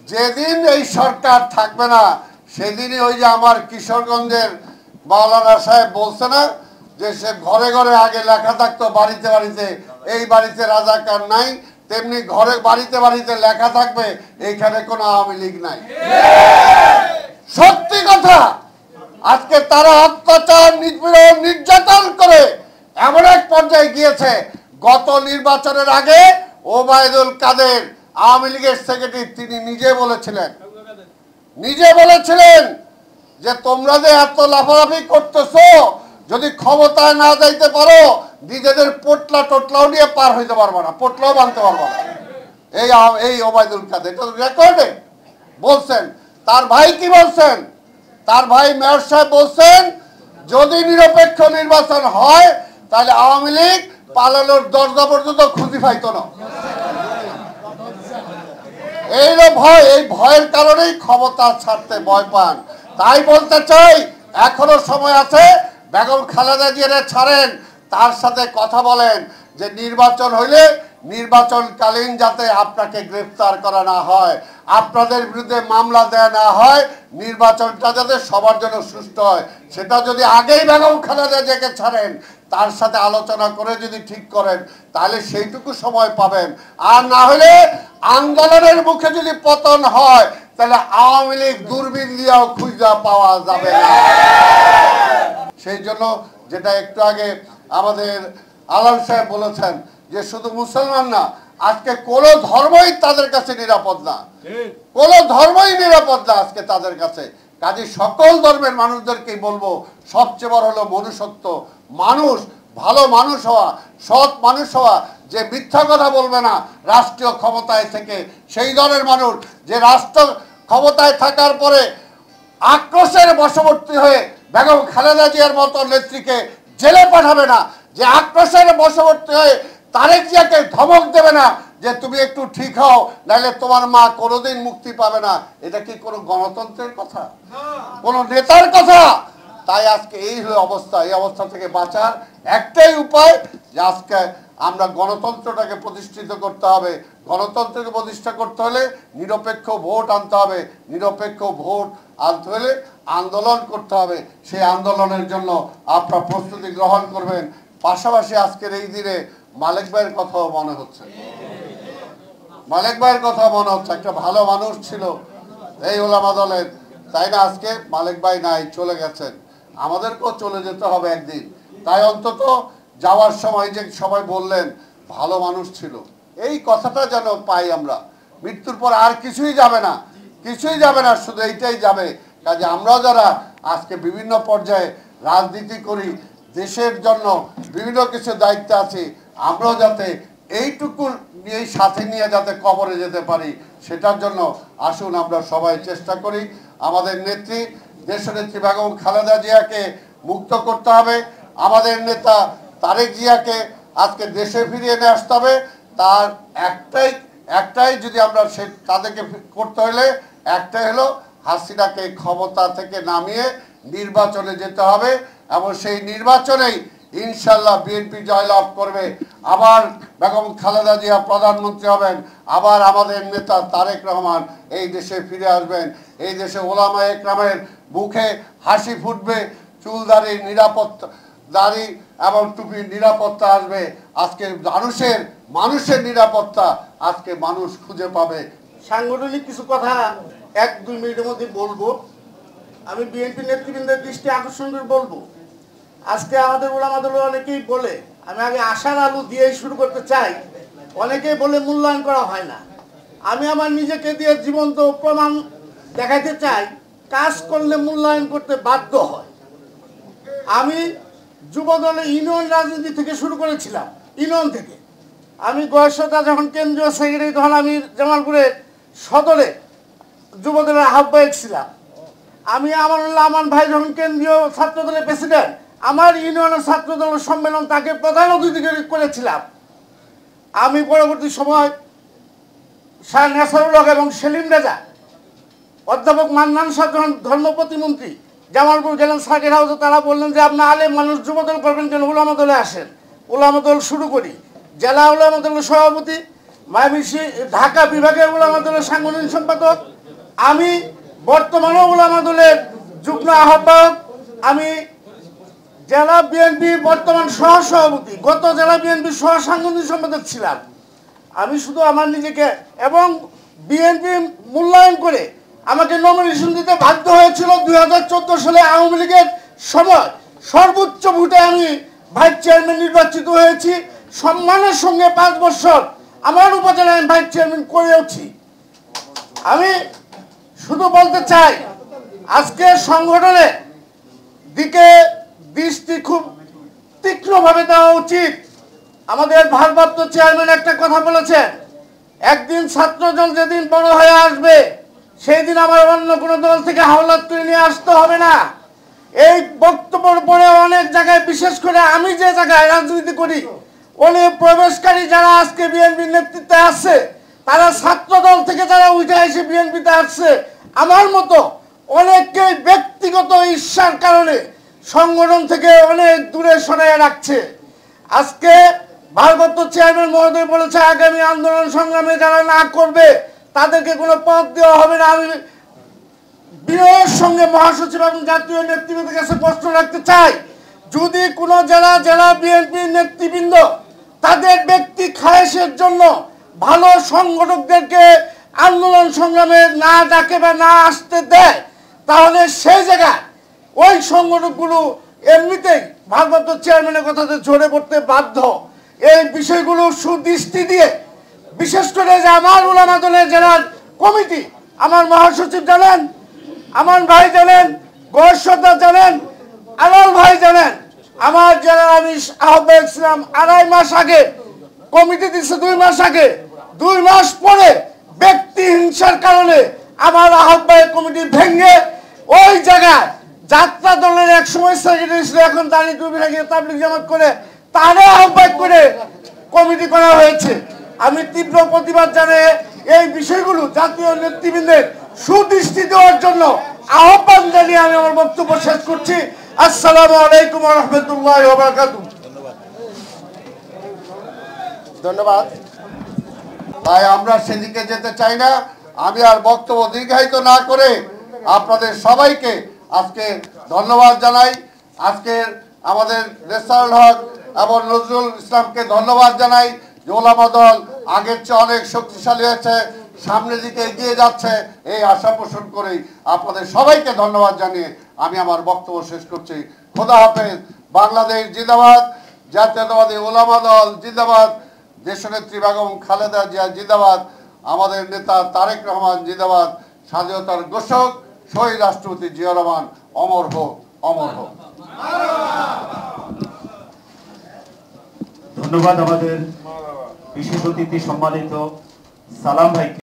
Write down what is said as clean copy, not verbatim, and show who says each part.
Speaker 1: যেদিন এই সরকার থাকবে না সেদিনই ওই যে আমার কিশোরগঞ্জের মাওলানা সাহেব বলছে না যে সে ঘরে ঘরে আগে লেখা থাকতো বাড়িতে বাড়িতে এই বাড়িতে রাজাকার নাই, তেমনি ঘরে বাড়িতে বাড়িতে লেখা থাকবে এইখানে কোনো আওয়ামী লীগ নাই। সত্যি কথা। আজকে তারা অত্যাচার নিপীড়ন নির্যাতন করে এমন এক পর্যায়ে গিয়েছে, গত নির্বাচনের আগে ওবায়দুল কাদের আওয়ামী লীগের সেক্রেটারি তিনি নিজে বলেছিলেন যে তোমরা যে এত লাফালাফি করতেছো, যদি ক্ষমতায় না যাইতে পারো নিজেদের পোটলা টোটলাও নিয়ে পার হইতে পারবো না, পোটলাও বানতে পারবো না। এই ওবায়দুল কাদের রেকর্ডে বলছেন। তার ভাই কি বলছেন? তার ভাই মেয়র সাহেব বলছেন যদি নিরপেক্ষ নির্বাচন হয় তাহলে আওয়ামী লীগ পালানোর দরজা পর্যন্ত খুঁজে পাইতো না। এই ভয়ের কারণেই ক্ষমতা ছাড়তে ভয় পান। তাই বলতে চাই এখনো সময় আছে, বেগম খালেদা জিয়ারে ছাড়েন, তার সাথে কথা বলেন যে নির্বাচন হইলে নির্বাচনকালীন যাতে আপনাকে গ্রেফতার করা না হয়, আপনাদের বিরুদ্ধে মামলা দেয়া না হয়, নির্বাচনটা যাতে সবার জন্য সুষ্ঠু হয়, সেটা যদি আগেই বেগম খালেদা জিয়াকে ছাড়েন, তার সাথে আলোচনা করে যদি ঠিক করেন তাহলে সেইটুকু সময় পাবেন। আর না হলে আন্দোলনের মুখে যদি পতন হয় তাহলে আওয়ামী লীগ দূরবীন দিয়েও খুঁজে পাওয়া যাবে না। সেই জন্য যেটা একটু আগে আমাদের আলম সাহেব বলেছেন যে শুধু মুসলমান না, আজকে কোনো ধর্মই তাদের কাছে নিরাপদ না, কোনো ধর্মই নিরাপদ না আজকে তাদের কাছে। কাজে সকল ধর্মের মানুষদেরকেই বলবো সবচেয়ে বড় হলো মনুষ্যত্ব, মানুষ, ভালো মানুষ হওয়া, সৎ মানুষ হওয়া, যে মিথ্যা কথা বলবে না রাষ্ট্রীয় ক্ষমতায় থেকে, সেই দলের মানুষ যে রাষ্ট্র ক্ষমতায় থাকার পরে আক্রোশের বশবর্তী হয়ে বেগম খালেদা জিয়ার মতো নেত্রীকে জেলে পাঠাবে না, যে আক্রোশের বশবর্তী হয়ে তারেক জিয়াকে ধমক দেবে না যে তুমি একটু ঠিক হও নাহলে তোমার মা কোনোদিন মুক্তি পাবে না। এটা কি কোনো গণতন্ত্রের কথা? কোনো নেতার কথা? তাই আজকে এই হলো অবস্থা। এই অবস্থা থেকে বাঁচার একটাই উপায় যে আজকে আমরা গণতন্ত্রটাকে প্রতিষ্ঠিত করতে হবে। গণতন্ত্রকে প্রতিষ্ঠা করতে হলে নিরপেক্ষ ভোট আনতে হবে, নিরপেক্ষ ভোট আনতে হলে আন্দোলন করতে হবে। সেই আন্দোলনের জন্য আপনারা প্রস্তুতি গ্রহণ করবেন। পাশাপাশি আজকের এই দিনে মালেক ভাইয়ের কথাও মনে হচ্ছে, মালেক ভাইয়ের কথা মনে হচ্ছে। একটা ভালো মানুষ ছিল এই ওলামা দলের, তাই না? আজকে মালেক ভাই নাই, চলে গেছেন। আমাদেরকেও চলে যেতে হবে একদিন। তাই অন্তত যাওয়ার সময় যে সবাই বললেন ভালো মানুষ ছিল, এই কথাটা যেন পাই আমরা। মৃত্যুর পর আর কিছুই যাবে না, কিছুই যাবে না, শুধু এইটাই যাবে। কাজে আমরা যারা আজকে বিভিন্ন পর্যায়ে রাজনীতি করি, দেশের জন্য বিভিন্ন কিছু দায়িত্ব আছে, আমরাও যাতে এইটুকু এই সাথে নিয়ে যাতে কবরে যেতে পারি, সেটার জন্য আসুন আমরা সবাই চেষ্টা করি। আমাদের নেত্রী, দেশনেত্রী বেগম খালেদা জিয়াকে মুক্ত করতে হবে। আমাদের নেতা তারেক জিয়াকে আজকে দেশে ফিরিয়ে নিয়ে আসতে হবে। তার একটাই যদি আমরা সে তাদেরকে করতে হলে একটাই হলো হাসিনাকে ক্ষমতা থেকে নামিয়ে নির্বাচনে যেতে হবে, এবং সেই নির্বাচনেই ইনশাল্লাহ বিএনপি জয়লাভ করবে। আবার বেগম খালেদা জিয়া প্রধানমন্ত্রী হবেন, আবার আমাদের নেতা তারেক রহমান এই দেশে ফিরে আসবেন। এই দেশে ওলামা একরামের মুখে হাসি ফুটবে, চুলদারির নিরাপত্তা, দাড়ি এবং টুপির নিরাপত্তা আসবে। আজকে মানুষের নিরাপত্তা আজকে মানুষ খুঁজে পাবে।
Speaker 2: সাংগঠনিক কিছু কথা 1-2 মিনিটের মধ্যে বলবো। আমি বিএনপি নেতৃবৃন্দের দৃষ্টি আকর্ষণ করে বলবো, আজকে আমাদের ওলামা দল অনেকেই বলে, আমি আগে আশার আলো দিয়েই শুরু করতে চাই, অনেকেই বলে মূল্যায়ন করা হয় না। আমি আমার নিজেকে দিয়ে জীবন্ত প্রমাণ দেখাতে চাই, কাজ করলে মূল্যায়ন করতে বাধ্য হয়। আমি যুব দলে ইউনিয়ন রাজনীতি থেকে শুরু করেছিলাম, ইউনিয়ন থেকে। আমি গয়েশ্বতা যখন কেন্দ্রীয় সেক্রেটারি, তখন আমি জামালপুরের সদরে যুবদলের আহ্বায়ক ছিলাম। আমি আমানুল্লাহ আমান ভাই যখন কেন্দ্রীয় ছাত্রদলের প্রেসিডেন্ট, আমার ইউনিয়নের ছাত্রদলের সম্মেলন তাকে প্রধান অতিথি করেছিলাম। আমি পরবর্তী সময় শাহ নেসারুল হক এবং সেলিম রেজা, অধ্যাপক মান্নান সাহেব যখন ধর্ম প্রতিমন্ত্রী জামালপুর গেলেন সার্কিট হাউসে, তারা বললেন যে আপনি আলেম মানুষ যুবদল করবেন কেন, ওলামা দলে আসেন, ওলামা দল শুরু করি। জেলা ওলামা দলের সভাপতি, ঢাকা বিভাগের ওলামা দলের সাংগঠনিক সম্পাদক, আমি বর্তমানে উলামা দলের যুগ্ম আহ্বায়ক, আমি জেলা বিএনপি বর্তমান সহসভাপতি, গত জেলা বিএনপি সহ সাংগঠনিক সম্পাদক ছিলাম। আমি শুধু আমার নিজেকে এবং বিএনপি মূল্যায়ন করে আমাকে নমিনেশন দিতে বাধ্য হয়েছিল 2014 সালে আওয়ামী লীগের সময়। সর্বোচ্চ ভোটে আমি ভাইস চেয়ারম্যান নির্বাচিত হয়েছি। সম্মানের সঙ্গে 5 বছর আমার উপজেলায় আমি ভাইস চেয়ারম্যান করেওছি। আমি শুধু বলতে চাই, আজকে সংগঠনের দিকে দৃষ্টি খুব তীক্ষ্ণভাবে দেওয়া উচিত। আমাদের ভারপ্রাপ্ত চেয়ারম্যান একটা কথা বলেছেন, একদিন ছাত্রদল যেদিন বড় হয়ে আসবে সেই দিন আমার অন্য কোনো দল থেকে হাওলাত করে নিয়ে আসতে হবে না। এই বক্তব্যের পরে অনেক জায়গায়, বিশেষ করে আমি যে জায়গায় রাজনীতি করি, অনেক প্রবেশকারী যারা আজকে বিএনপির নেতৃত্বে আছে, তারা ছাত্রদল থেকে যারা উঠে এসে বিএনপিতে আসছে, আমার মতো অনেককে ব্যক্তিগত ঈর্ষার কারণে সংগঠন থেকে অনেক দূরে সরিয়ে রাখছে। আজকে ভারপ্রাপ্ত চেয়ারম্যান মহোদয় বলেছে আগামী আন্দোলন সংগ্রামে যারা না করবে তাদেরকে কোনো পদ দেওয়া হবে না। আমি বিনয়ের সঙ্গে মহাসচিব এবং জাতীয় নেতৃবৃন্দের কাছে প্রশ্ন রাখতে চাই, যদি কোনো জেলা বিএনপির নেতৃবৃন্দ তাদের ব্যক্তি খায়েশের জন্য ভালো সংগঠকদেরকে আন্দোলন সংগ্রামে না ডাকে বা না আসতে দেয়, তাহলে সেই জায়গায় ওই সংগঠনগুলো এমনিতেই ভারপ্রাপ্ত চেয়ারম্যানের কথাতে ঝরে পড়তে বাধ্য। এই বিষয়গুলো সুদৃষ্টি দিয়ে, বিশেষ করে যে আমার উলামা দলের জেলার কমিটি, আমার মহাসচিব জানেন, আমার ভাই জানেন, গৌরসর্দার জানেন, আলাল ভাই জানেন, আমার জেলার আমি আহ্বায়ক ছিলাম 2.5 মাস আগে, কমিটি দিচ্ছে 2 মাস আগে। 2 মাস পরে ব্যক্তি হিংসার কারণে আমার আহ্বায়ক কমিটি ভেঙে ওই জায়গায় যাত্রা দলের এক সময় সেক্রেটারি ছিল, এখন দাঁড়িয়ে টুপি লাগিয়ে তাবলিগ জামাত করে তারে আহ্বায়ক করে কমিটি করা হয়েছে। আমি তীব্র প্রতিবাদ জানিয়ে এই বিষয়গুলো জাতীয় নেতৃবৃন্দের সুদৃষ্টি দেওয়ার জন্য আহ্বান জানিয়ে আমি আমার বক্তব্য শেষ করছি। আসসালামু আলাইকুম ওয়া রাহমাতুল্লাহি ওয়া বারাকাতুহু।
Speaker 1: ধন্যবাদ ভাই, আমরা সেদিকে যেতে চাই না। আমি আর বক্তব্য দীর্ঘায়িত না করে আপনাদের সবাইকে আজকে ধন্যবাদ জানাই। আজকের আমাদের রেসাউল হক এবং নজরুল ইসলামকে ধন্যবাদ জানাই। উলামা দল আগের চেয়ে অনেক শক্তিশালী হয়েছে, সামনের দিকে এগিয়ে যাচ্ছে, এই আশা পোষণ করেই আপনাদের সবাইকে ধন্যবাদ জানিয়ে আমি আমার বক্তব্য শেষ করছি। খোদা হাফেজ। বাংলাদেশ জিন্দাবাদ, জাতীয়তাবাদী উলামা দল জিন্দাবাদ, দেশনেত্রী বেগম খালেদা জিয়া জিন্দাবাদ, আমাদের নেতা তারেক রহমান জিন্দাবাদ, স্বাধীনতার ঘোষক শহীদ রাষ্ট্রপতি জিয়া রহমান অমর হোক, অমর হোক।
Speaker 3: ধন্যবাদ আমাদের বিশেষ অতিথি সম্মানিত সালাম ভাইকে।